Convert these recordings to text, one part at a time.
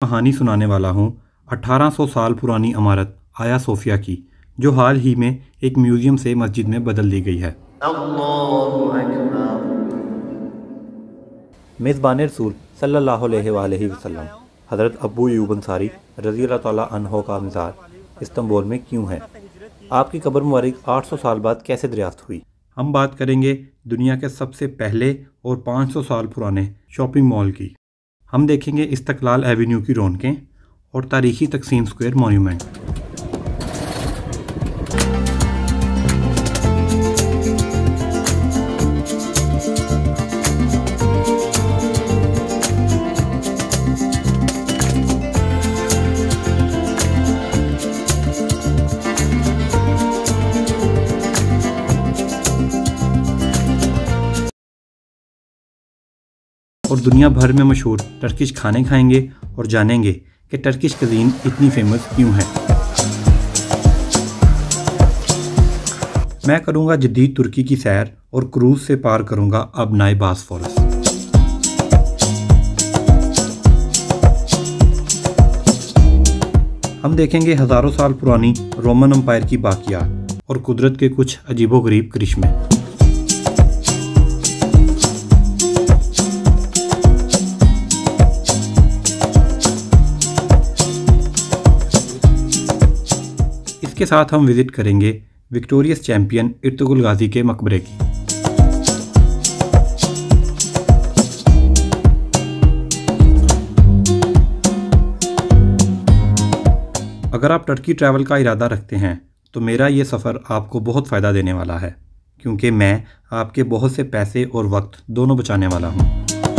कहानी सुनाने वाला हूँ 1800 साल पुरानी इमारत आया सोफिया की, जो हाल ही में एक म्यूज़ियम से मस्जिद में बदल दी गई है। मेज़बान रसूल सल्लल्लाहु अलैहि वसल्लम हज़रत अबू अय्यूब अंसारी रज़ी अल्लाह तआला अन्हो का मज़ार इस्तांबुल में क्यों है? आपकी कब्र मुबारक 800 साल बाद कैसे दरियाफ्त हुई? हम बात करेंगे दुनिया के सबसे पहले और 500 साल पुराने शॉपिंग मॉल की। हम देखेंगे इस्तक़लाल एवेन्यू की रौनकें और तारीख़ी तक़सीम स्क्वायर मॉन्यूमेंट। और दुनिया भर में मशहूर टर्किश खाने खाएंगे और जानेंगे कि टर्किश कज़ीन इतनी फेमस क्यों है। मैं करूंगा जदीद तुर्की की सैर और क्रूज़ से पार करूंगा अब नाए बॉस्फोरस। हम देखेंगे हज़ारों साल पुरानी रोमन एम्पायर की बाकियात और कुदरत के कुछ अजीबोगरीब करिश्मे। इसके साथ हम विज़िट करेंगे विक्टोरियस चैंपियन इर्तुगरुल गाज़ी के मकबरे की। अगर आप टर्की ट्रैवल का इरादा रखते हैं तो मेरा ये सफ़र आपको बहुत फ़ायदा देने वाला है, क्योंकि मैं आपके बहुत से पैसे और वक्त दोनों बचाने वाला हूँ।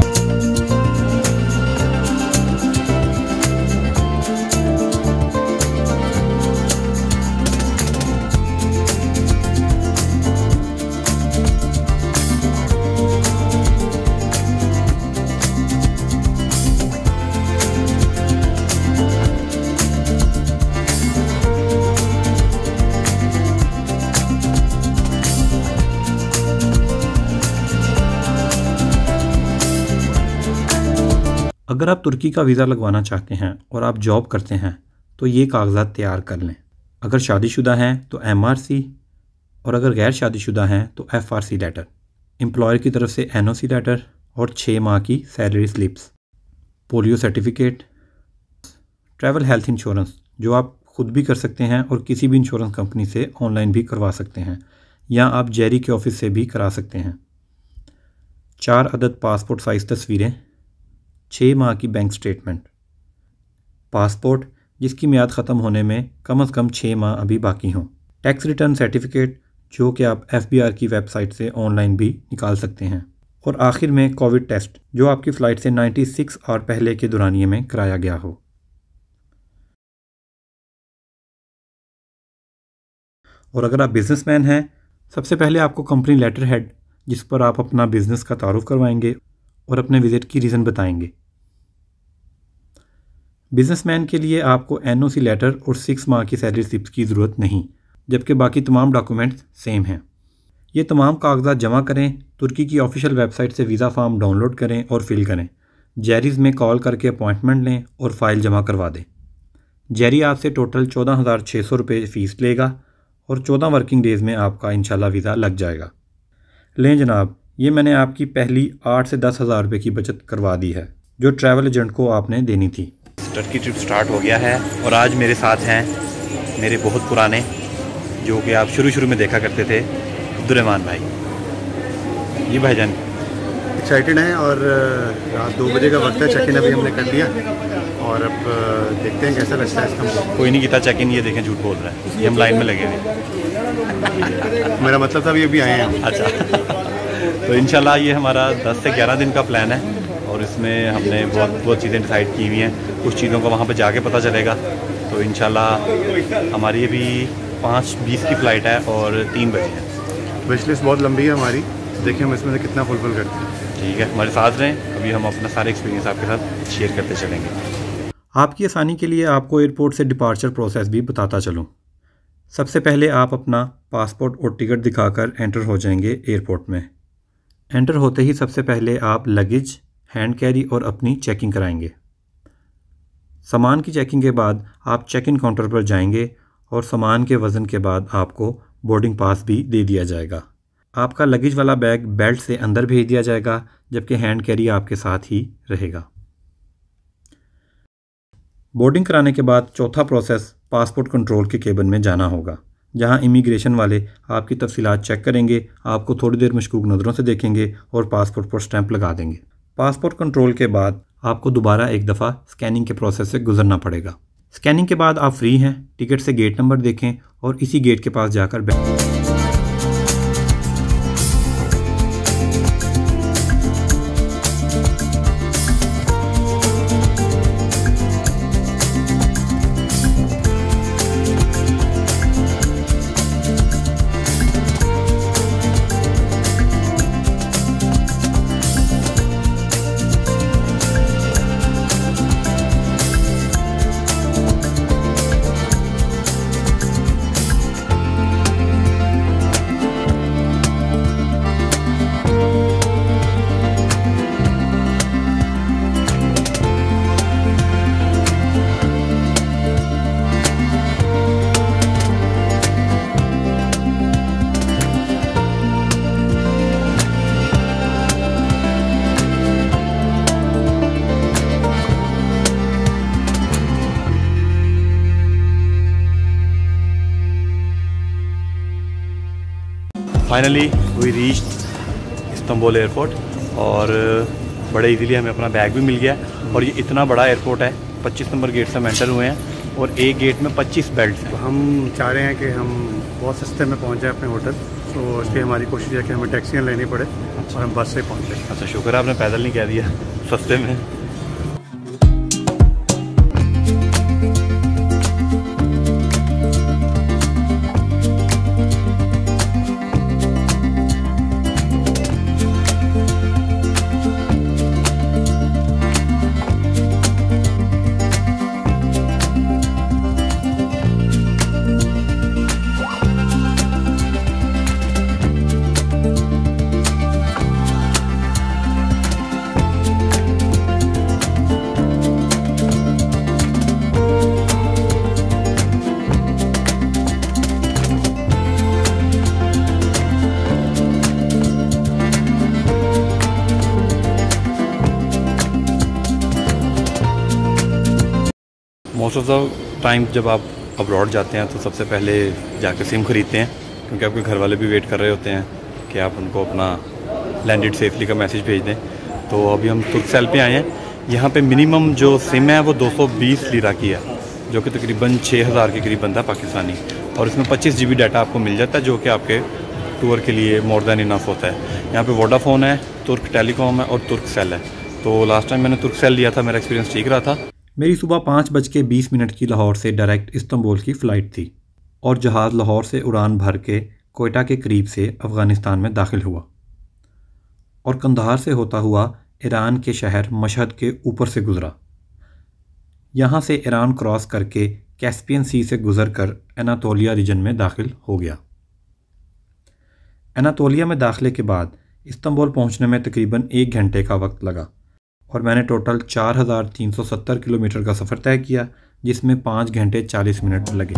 अगर आप तुर्की का वीज़ा लगवाना चाहते हैं और आप जॉब करते हैं तो ये कागजात तैयार कर लें। अगर शादीशुदा हैं तो MRC, और अगर गैर शादीशुदा हैं तो FRC लेटर, एम्प्लॉयर की तरफ से NOC लेटर और 6 माह की salary slips, polio certificate, travel health insurance जो आप ख़ुद भी कर सकते हैं और किसी भी इंश्योरेंस कंपनी से ऑनलाइन भी करवा सकते हैं, या आप जेरी के ऑफ़िस से भी करा सकते हैं। 4 अदद पासपोर्ट साइज़ तस्वीरें, 6 माह की बैंक स्टेटमेंट, पासपोर्ट जिसकी मियाद ख़त्म होने में कम से कम 6 माह अभी बाकी हों, टैक्स रिटर्न सर्टिफिकेट जो कि आप FBR की वेबसाइट से ऑनलाइन भी निकाल सकते हैं, और आखिर में कोविड टेस्ट जो आपकी फ़्लाइट से 96 आवर पहले के दौरानिए में कराया गया हो। और अगर आप बिज़नेसमैन हैं, सबसे पहले आपको कंपनी लेटर हेड जिस पर आप अपना बिज़नेस का तारुफ करवाएंगे और अपने विज़िट की रीज़न बताएंगे। बिज़नेसमैन के लिए आपको NOC लेटर और 6 माह की सैलरी स्लिप्स की ज़रूरत नहीं, जबकि बाकी तमाम डॉक्यूमेंट्स सेम हैं। ये तमाम कागजात जमा करें, तुर्की की ऑफिशियल वेबसाइट से वीज़ा फॉर्म डाउनलोड करें और फिल करें। जेरीज़ में कॉल करके अपॉइंटमेंट लें और फ़ाइल जमा करवा दें। जेरी आपसे टोटल 14,600 रुपये फ़ीस लेगा और 14 वर्किंग डेज़ में आपका इंशाल्लाह वीज़ा लग जाएगा। लें जनाब, ये मैंने आपकी पहली 8 से 10 हज़ार रुपये की बचत करवा दी है जो ट्रैवल एजेंट को आपने देनी थी। टर्की ट्रिप स्टार्ट हो गया है और आज मेरे साथ हैं मेरे बहुत पुराने, जो कि आप शुरू में देखा करते थे, अब्दुर्रहमान भाई। ये भाईजान एक्साइटेड हैं और रात 2 बजे का वक्त है। चेक इन अभी हमने कर लिया और अब देखते हैं कैसा लगता है इसका। कोई नहीं किया चेक इन, ये देखें झूठ बोल रहा है, ये हम लाइन में लगे हुए। मेरा मतलब था अभी आए हैं। अच्छा, तो इंशाल्लाह ये हमारा 10 से 11 दिन का प्लान है और इसमें हमने बहुत चीज़ें डिसाइड की हुई हैं। कुछ चीज़ों का वहाँ पे जाके पता चलेगा। तो इंशाल्लाह हमारी अभी 5:20 की फ़्लाइट है और 3 बजे है। विश लिस्ट बहुत लंबी है हमारी, देखिए हम इसमें से कितना फुलफिल करते हैं। ठीक है, हमारे साथ रहें, अभी हम अपना सारे एक्सपीरियंस आपके साथ शेयर करते चलेंगे। आपकी आसानी के लिए आपको एयरपोर्ट से डिपार्चर प्रोसेस भी बताता चलूँ। सबसे पहले आप अपना पासपोर्ट और टिकट दिखाकर एंटर हो जाएंगे एयरपोर्ट में। एंटर होते ही सबसे पहले आप लगेज, हैंड कैरी और अपनी चेकिंग कराएंगे। सामान की चेकिंग के बाद आप चेक इन काउंटर पर जाएंगे और सामान के वज़न के बाद आपको बोर्डिंग पास भी दे दिया जाएगा। आपका लगेज वाला बैग बेल्ट से अंदर भेज दिया जाएगा, जबकि हैंड कैरी आपके साथ ही रहेगा। बोर्डिंग कराने के बाद चौथा प्रोसेस पासपोर्ट कंट्रोल के केबिन में जाना होगा, जहां इमिग्रेशन वाले आपकी तफसीलात चेक करेंगे, आपको थोड़ी देर मशकूक नज़रों से देखेंगे और पासपोर्ट पर स्टैंप लगा देंगे। पासपोर्ट कंट्रोल के बाद आपको दोबारा एक दफ़ा स्कैनिंग के प्रोसेस से गुजरना पड़ेगा। स्कैनिंग के बाद आप फ्री हैं। टिकट से गेट नंबर देखें और इसी गेट के पास जाकर finally we reach Istanbul airport और बड़े इजीली हमें अपना बैग भी मिल गया। और ये इतना बड़ा एयरपोर्ट है, 25 नंबर गेट से हम एंटर हुए हैं और एक गेट में 25 बेल्ट हैं। हम चाह रहे हैं कि हम बहुत सस्ते में पहुंच जाए अपने होटल, तो इसलिए हमारी कोशिश है कि हमें टैक्सियाँ लेनी पड़े और हम बस से पहुँचे। अच्छा, शुक्र है आपने पैदल नहीं कह दिया सस्ते में। मोस्ट ऑफ द टाइम जब आप अब्रॉड जाते हैं तो सबसे पहले जाकर सिम ख़रीदते हैं, क्योंकि आपके घर वाले भी वेट कर रहे होते हैं कि आप उनको अपना लैंडेड सेफली का मैसेज भेज दें। तो अभी हम तुर्कसेल पे आए हैं। यहाँ पे मिनिमम जो सिम है वो 220 लीरा की है, जो कि तकरीबन 6000 के करीब बनता है पाकिस्तानी, और इसमें 25 GB डाटा आपको मिल जाता है, जो कि आपके टूर के लिए मोर दैन इनफ होता है। यहाँ पे वोडाफोन है, तुर्क टेलीकॉम है और तुर्कसेल है। तो लास्ट टाइम मैंने तुर्कसेल लिया था, मेरा एक्सपीरियंस ठीक रहा था। मेरी सुबह 5:20 की लाहौर से डायरेक्ट इस्तांबुल की फ़्लाइट थी और जहाज़ लाहौर से उड़ान भर के कोयटा के करीब से अफ़गानिस्तान में दाखिल हुआ और कंधार से होता हुआ ईरान के शहर मशहद के ऊपर से गुज़रा। यहाँ से ईरान क्रॉस करके कैस्पियन सी से गुज़र कर एनातोलिया रीजन में दाखिल हो गया। एनातोलिया में दाखिले के बाद इस्तांबुल पहुँचने में तकरीबन 1 घंटे का वक्त लगा और मैंने टोटल 4370 किलोमीटर का सफ़र तय किया, जिसमें 5 घंटे 40 मिनट लगे।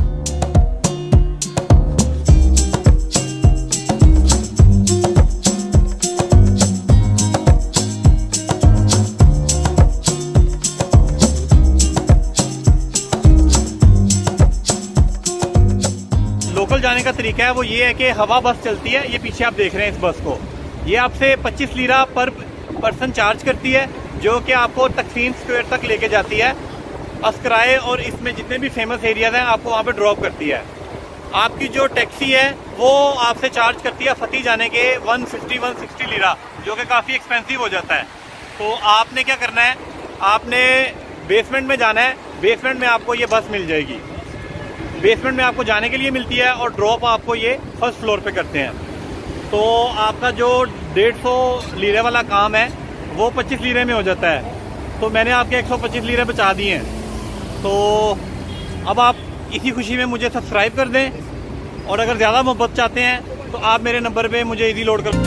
लोकल जाने का तरीका है वो ये है कि हवा बस चलती है, ये पीछे आप देख रहे हैं इस बस को, ये आपसे 25 लीरा पर पर्सन चार्ज करती है, जो कि आपको तकसीम स्क्वायर तक लेके जाती है, अस्कराए और इसमें जितने भी फेमस एरियाज हैं आपको वहाँ पे ड्रॉप करती है। आपकी जो टैक्सी है वो आपसे चार्ज करती है फती जाने के 150-160 लीरा, जो कि काफ़ी एक्सपेंसिव हो जाता है। तो आपने क्या करना है, आपने बेसमेंट में जाना है, बेसमेंट में आपको ये बस मिल जाएगी। बेसमेंट में आपको जाने के लिए मिलती है और ड्रॉप आपको ये फर्स्ट फ्लोर पे करते हैं। तो आपका जो 150 लीरे वाला काम है वो 25 लीरे में हो जाता है। तो मैंने आपके 125 लीरे बचा दिए हैं। तो अब आप इसी खुशी में मुझे सब्सक्राइब कर दें, और अगर ज़्यादा मोहब्बत चाहते हैं तो आप मेरे नंबर पे मुझे इजी लोड कर।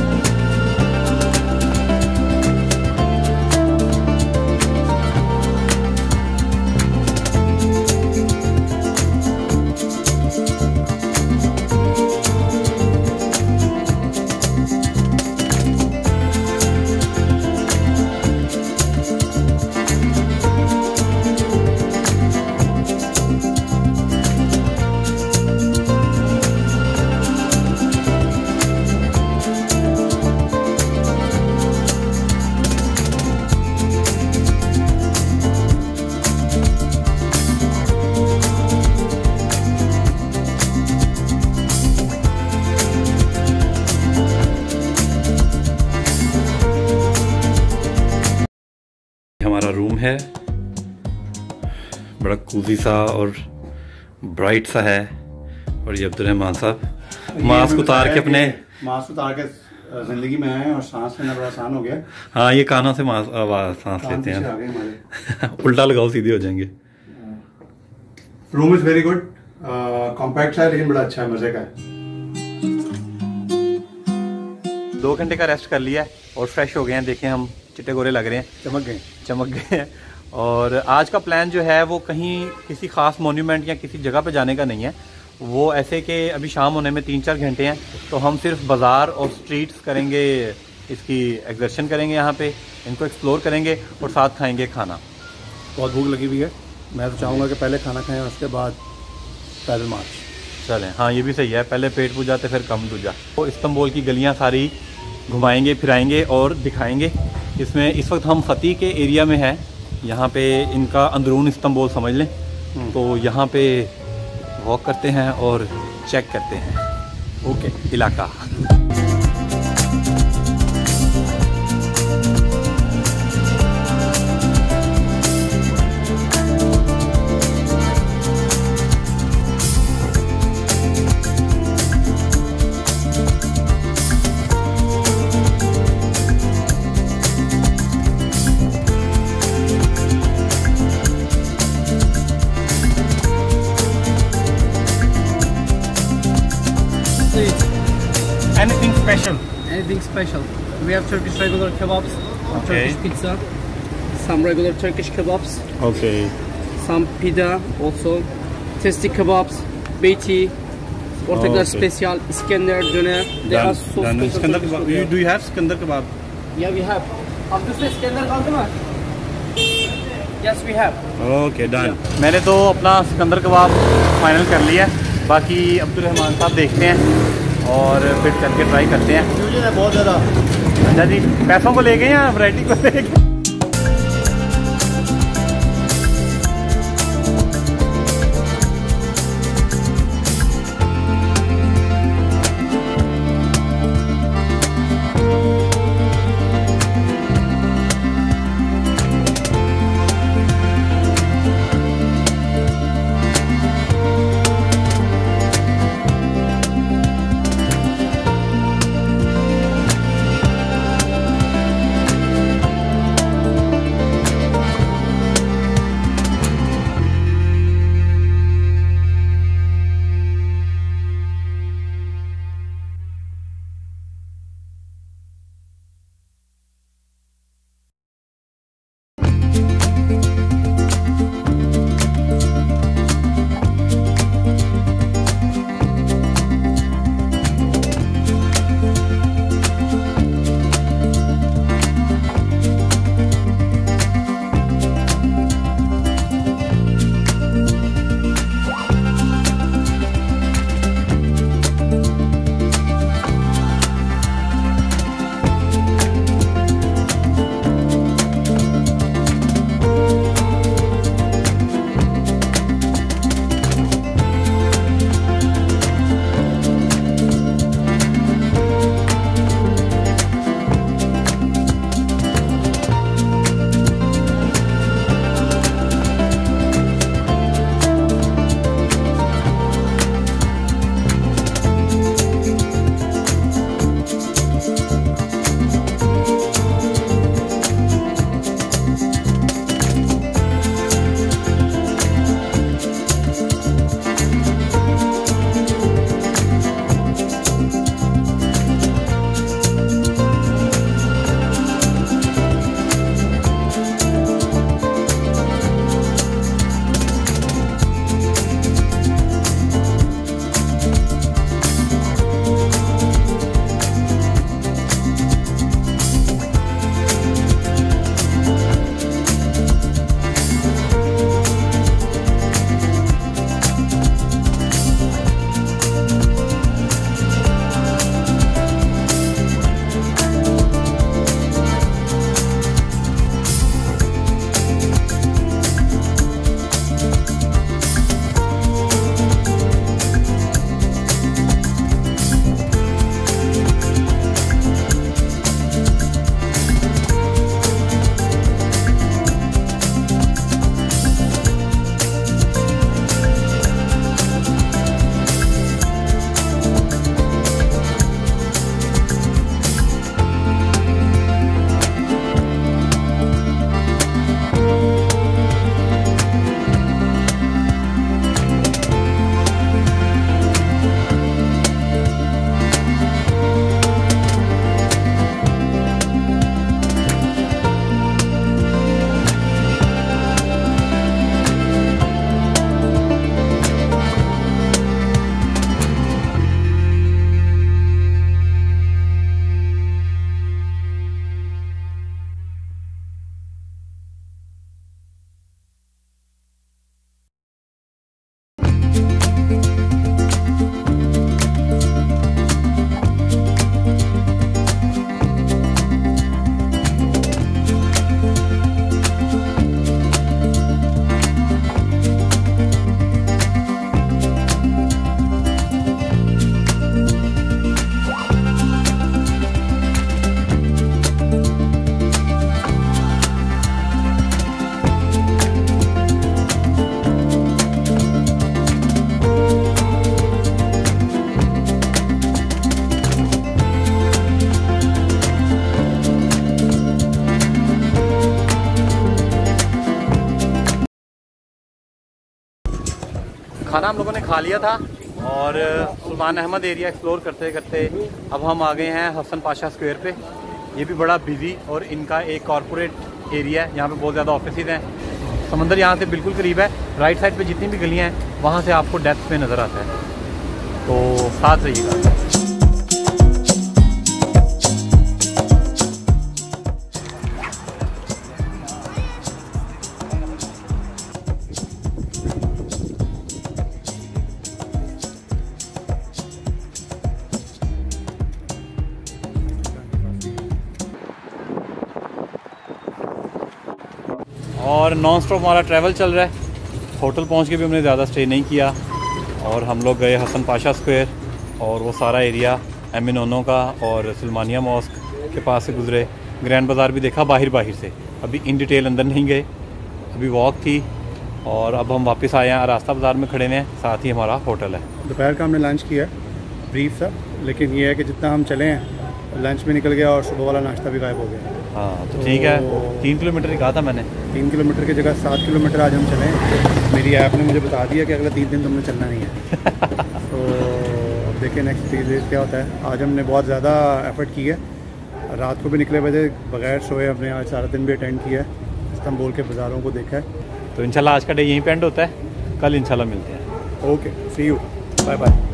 हमारा रूम है, बड़ा कूजी सा और ब्राइट सा है। और ये अब्दुर्रहमान साहब मास्क उतार के अपने जिंदगी में आए और सांस लेना बड़ा आसान हो गया। हाँ, ये कानों से सांस लेते हैं। उल्टा लगाओ, सीधे हो जाएंगे। Room is very good, compact है लेकिन बड़ा अच्छा है, मजे का है। 2 घंटे का रेस्ट कर लिया और फ्रेश हो गए हैं। देखें हम चिट्टे गोरे लग रहे हैं, चमक गए हैं। और आज का प्लान जो है वो कहीं किसी ख़ास मोन्यूमेंट या किसी जगह पे जाने का नहीं है। वो ऐसे कि अभी शाम होने में 3-4 घंटे हैं, तो हम सिर्फ बाज़ार और स्ट्रीट्स करेंगे, इसकी एग्जर्शन करेंगे, यहाँ पे इनको एक्सप्लोर करेंगे और साथ खाएंगे खाना। बहुत भूख लगी हुई है, मैं तो चाहूँगा कि पहले खाना खाएं, उसके बाद पैदल मार्च चलें। हाँ, ये भी सही है, पहले पेट पूजाते फिर कम दूजा। तो इस्तांबुल की गलियाँ सारी घुमाएंगे फिराएंगे और दिखाएंगे। इसमें इस वक्त हम फती के एरिया में हैं, यहाँ पे इनका अंदरून इस्तांबुल समझ लें। तो यहाँ पे वॉक करते हैं और चेक करते हैं ओके इलाका। Anything special? Anything special? We have Turkish regular kebabs, Okay. Turkish pizza, some regular Turkish kebabs, Okay. some pita also, tasty kebabs, beyti, Ortaklar Okay. special, Iskender döner. They are so special. Iskandar Turkish kebab. food. Do you have Iskandar kebab? Yeah, we have. Abdüsü Iskender kaldı mı? Yes, we have. Okay done. मैंने तो अपना सिकंदर कबाब final कर लिया है, बाकी Abdurrahman साहब देखते हैं और फिर चल के ट्राई करते हैं। बहुत ज़्यादा। अच्छा जी, पैसों को ले गए या वैरायटी को ले गए? खाना हम लोगों ने खा लिया था और सुल्तान अहमद एरिया एक्सप्लोर करते करते अब हम आ गए हैं हसन पाशा स्क्वायर पे। ये भी बड़ा बिजी और इनका एक कॉरपोरेट एरिया है, यहाँ पे बहुत ज़्यादा ऑफिसेज हैं। समंदर यहाँ से बिल्कुल करीब है। राइट साइड पे जितनी भी गलियाँ हैं वहाँ से आपको डेप्थ पे नज़र आता है, तो साथ रहिएगा। और नॉन स्टॉप हमारा ट्रैवल चल रहा है। होटल पहुंच के भी हमने ज़्यादा स्टे नहीं किया और हम लोग गए हसन पाशा स्क्वायर और वो सारा एरिया एमिनोनो का और सलमानिया मॉस्क के पास से गुजरे। ग्रैंड बाज़ार भी देखा बाहर से, अभी इन डिटेल अंदर नहीं गए, अभी वॉक थी और अब हम वापस आए हैं। रास्ता बाज़ार में खड़े हैं, साथ ही हमारा होटल है। दोपहर का हमने लंच किया ब्रीफ सा, लेकिन ये है कि जितना हम चले हैं लंच भी निकल गया और सुबह वाला नाश्ता भी गायब हो गया। हाँ तो ठीक है, 3 किलोमीटर ही कहा था मैंने। 3 किलोमीटर की जगह 7 किलोमीटर आज हम चलें। मेरी ऐप ने मुझे बता दिया कि अगले 3 दिन तुमने चलना नहीं है। तो अब देखिए नेक्स्ट 3 डेज क्या होता है। आज हमने बहुत ज़्यादा एफर्ट की है, रात को भी निकले बजे बगैर सोए हमने आज सारा दिन भी अटेंड किया है, इस्तांबुल के बाज़ारों को देखा है। तो इंशाल्लाह आज का डे यहीं पे एंड होता है, कल इंशाल्लाह मिलते हैं। Okay, see you, bye bye.